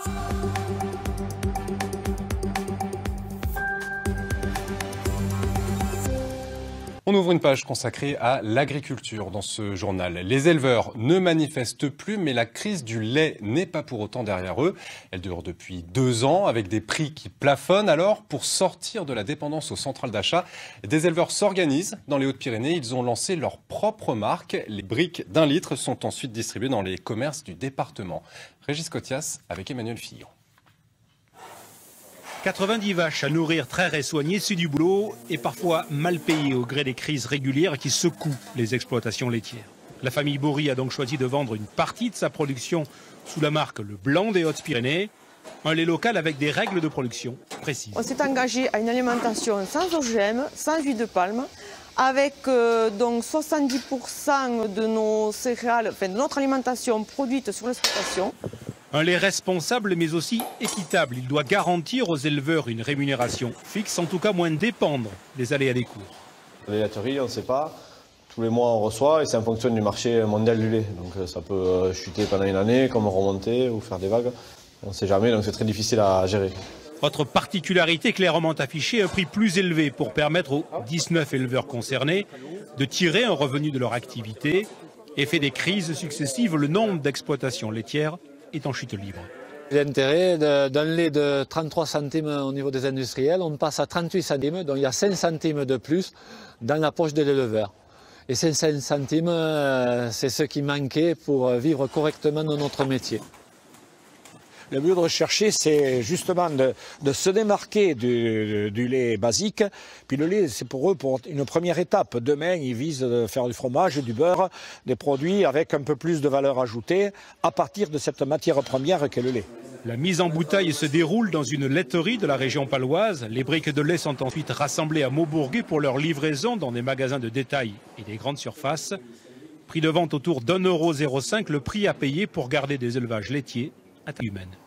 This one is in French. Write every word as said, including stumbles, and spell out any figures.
On ouvre une page consacrée à l'agriculture dans ce journal. Les éleveurs ne manifestent plus, mais la crise du lait n'est pas pour autant derrière eux. Elle dure depuis deux ans avec des prix qui plafonnent. Alors, pour sortir de la dépendance aux centrales d'achat, des éleveurs s'organisent dans les Hautes-Pyrénées. Ils ont lancé leur propre marque. Les briques d'un litre sont ensuite distribuées dans les commerces du département. Régis Cotias avec Emmanuel Fillon. quatre-vingt-dix vaches à nourrir, traire et soigner, c'est du boulot et parfois mal payé au gré des crises régulières qui secouent les exploitations laitières. La famille Bory a donc choisi de vendre une partie de sa production sous la marque Le Blanc des Hautes-Pyrénées, un lait local avec des règles de production précises. On s'est engagé à une alimentation sans O G M, sans huile de palme, avec euh, donc soixante-dix pour cent de nos céréales, enfin de notre alimentation produite sur l'exploitation. Un lait responsable mais aussi équitable. Il doit garantir aux éleveurs une rémunération fixe, en tout cas moins dépendre des aléas des cours. Les laiteries, on ne sait pas. Tous les mois, on reçoit et c'est en fonction du marché mondial du lait. Donc ça peut chuter pendant une année, comme remonter ou faire des vagues. On ne sait jamais, donc c'est très difficile à gérer. Autre particularité clairement affichée, un prix plus élevé pour permettre aux dix-neuf éleveurs concernés de tirer un revenu de leur activité. Effet des crises successives, le nombre d'exploitations laitières est en chute libre. L'intérêt d'un lait de trente-trois centimes au niveau des industriels, on passe à trente-huit centimes, donc il y a cinq centimes de plus dans la poche de l'éleveur. Et ces cinq centimes, c'est ce qui manquait pour vivre correctement de notre métier. Le but de rechercher, c'est justement de, de se démarquer du, du lait basique. Puis le lait, c'est pour eux pour une première étape. Demain, ils visent de faire du fromage, du beurre, des produits avec un peu plus de valeur ajoutée à partir de cette matière première qu'est le lait. La mise en bouteille se déroule dans une laiterie de la région paloise. Les briques de lait sont ensuite rassemblées à Maubourguet pour leur livraison dans des magasins de détail et des grandes surfaces. Prix de vente autour d'un euro zéro cinq, le prix à payer pour garder des élevages laitiers à taille humaine.